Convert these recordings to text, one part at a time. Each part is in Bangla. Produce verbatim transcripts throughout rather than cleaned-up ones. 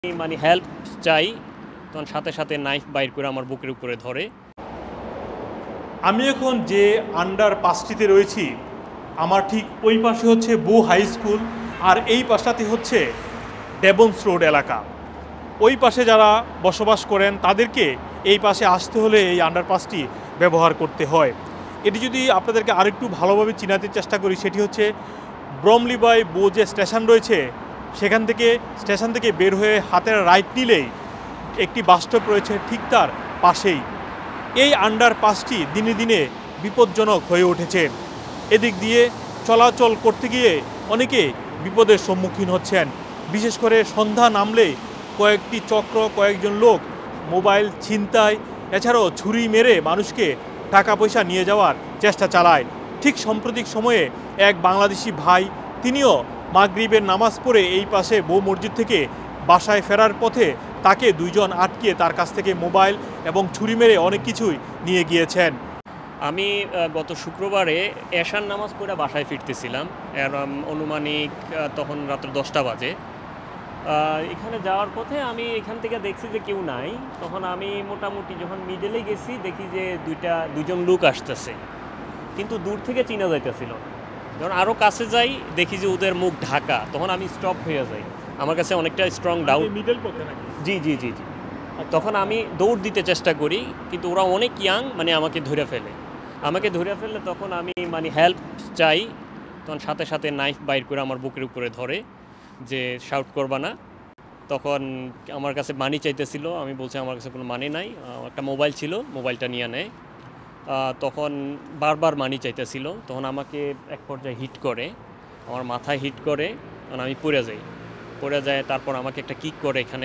মানে হেল্প চাই, তখন সাথে সাথে নাইফ বাইর করে আমার বুকের উপরে ধরে। আমি এখন যে আন্ডার পাসটিতে রয়েছি, আমার ঠিক ওই পাশে হচ্ছে বু হাই স্কুল, আর এই পাশটাতে হচ্ছে ডেবন্স রোড এলাকা। ওই পাশে যারা বসবাস করেন তাদেরকে এই পাশে আসতে হলে এই আন্ডারপাসটি ব্যবহার করতে হয়। এটি যদি আপনাদেরকে আরেকটু ভালোভাবে চিনাতে চেষ্টা করি, সেটি হচ্ছে ব্রমলিবাই বো যে স্টেশন রয়েছে, সেখান থেকে স্টেশন থেকে বের হয়ে হাতের রাইট নিলেই একটি বাস স্টপ রয়েছে, ঠিক তার পাশেই। এই আন্ডারপাসটি দিনে দিনে বিপজ্জনক হয়ে উঠেছে। এদিক দিয়ে চলাচল করতে গিয়ে অনেকে বিপদের সম্মুখীন হচ্ছেন। বিশেষ করে সন্ধ্যা নামলেই কয়েকটি চক্র, কয়েকজন লোক মোবাইল ছিনতাই, এছাড়াও ছুরি মেরে মানুষকে টাকা পয়সা নিয়ে যাওয়ার চেষ্টা চালায়। ঠিক সাম্প্রতিক সময়ে এক বাংলাদেশি ভাই, তিনিও মাগরিবের নামাজ পড়ে এই পাশে বউ মসজিদ থেকে বাসায় ফেরার পথে তাকে দুইজন আটকে তার কাছ থেকে মোবাইল এবং ছুরি মেরে অনেক কিছুই নিয়ে গিয়েছেন। আমি গত শুক্রবারে এশার নামাজ পড়ে বাসায় ফিরতেছিলাম, এর অনুমানিক তখন রাত্র দশটা বাজে। এখানে যাওয়ার পথে আমি এখান থেকে দেখছি যে কেউ নাই। তখন আমি মোটামুটি যখন মিডলে গেছি, দেখি যে দুইটা দুজন লোক আসতেছে, কিন্তু দূর থেকে চিনা যাইতেছিল। যখন আরও কাছে যাই, দেখি যে ওদের মুখ ঢাকা। তখন আমি স্টপ হয়ে যাই, আমার কাছে অনেকটা স্ট্রং ডাউট। মিডল পথে নাকি? জি জি জি জি তখন আমি দৌড় দিতে চেষ্টা করি, কিন্তু ওরা অনেক ইয়াং, মানে আমাকে ধরে ফেলে আমাকে ধরে ফেললে তখন আমি মানে হেল্প চাই, তখন সাথে সাথে নাইফ বাইর করে আমার বুকের উপরে ধরে যে শাউট করবা না। তখন আমার কাছে মানি চাইতেছিল, আমি বলছি আমার কাছে কোনো মানি নাই। একটা মোবাইল ছিল, মোবাইলটা নিয়ে নেয়। তখন বারবার মানি চাইতেছিল, তখন আমাকে এক পর্যায়ে হিট করে, আমার মাথায় হিট করে, তখন আমি পড়ে যাই পড়ে যায় তারপর আমাকে একটা কিক করে এখানে।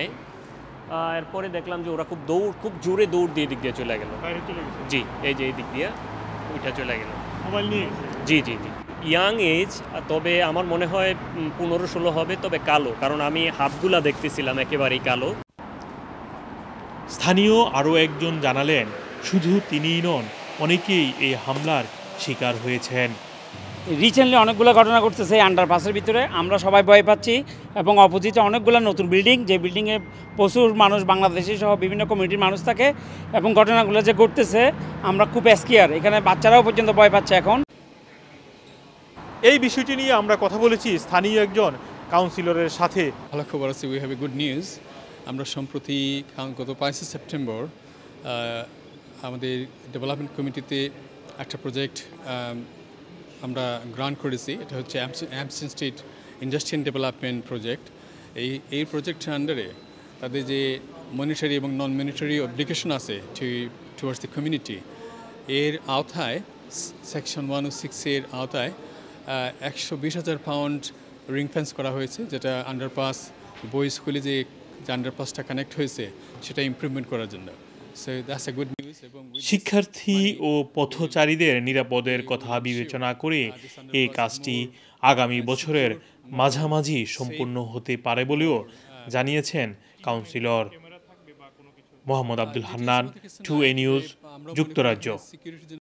এরপরে দেখলাম যে ওরা খুব দৌড় খুব জোরে দৌড় দিয়ে দিক দিয়ে চলে গেল। জি, এই যে এই দিক দিয়ে ওইটা চলে গেল মোবাইল নিয়ে। জি জি জি ইয়াং এজ, তবে আমার মনে হয় পনেরো ষোলো হবে, তবে কালো, কারণ আমি হাতগুলা দেখতেছিলাম একেবারেই কালো। স্থানীয় আরও একজন জানালেন, শুধু তিনিই নন, অনেকেই এই হামলার শিকার হয়েছেন। রিসেন্টলি অনেকগুলো ঘটনা ঘটতেছে এই আন্ডারপাসের ভিতরে, আমরা সবাই ভয় পাচ্ছি। এবং অপোজিটে অনেকগুলো নতুন বিল্ডিং, যে বিল্ডিংয়ে প্রচুর মানুষ, বাংলাদেশি সহ বিভিন্ন কমিউনিটির মানুষ থাকে, এবং ঘটনাগুলো যে ঘটতেছে আমরা খুব স্কেয়ার। এখানে বাচ্চারাও পর্যন্ত ভয় পাচ্ছে এখন। এই বিষয়টি নিয়ে আমরা কথা বলেছি স্থানীয় একজন কাউন্সিলরের সাথে। ভালো খবর আছে, we have a good news. আমরা সম্প্রতি গত পাঁচই সেপ্টেম্বর আমাদের ডেভেলপমেন্ট কমিটিতে একটা প্রজেক্ট আমরা গ্রান্ট করেছি। এটা হচ্ছে অ্যামসন স্ট্রিট ইন্ডাস্ট্রিয়াল ডেভেলপমেন্ট প্রজেক্ট। এই এই প্রজেক্টের আন্ডারে তাদের যে মনিটারি এবং নন মনিটারি অব্লিগেশন আছে টুয়ার্ডস দ্য কমিউনিটি, এর আওতায় সেকশন ওয়ান ও সিক্সের আওতায় একশো বিশ হাজার পাউন্ড রিং ফেন্স করা হয়েছে, যেটা আন্ডারপাস বই স্কুলে যে আন্ডারপাসটা কানেক্ট হয়েছে সেটা ইমপ্রুভমেন্ট করার জন্য। শিক্ষার্থী ও পথচারীদের নিরাপদের কথা বিবেচনা করে এই কাজটি আগামী বছরের মাঝামাঝি সম্পূর্ণ হতে পারে বলেও জানিয়েছেন councillor. Mohammad Abdul Hannan, to a news, যুক্তরাজ্য।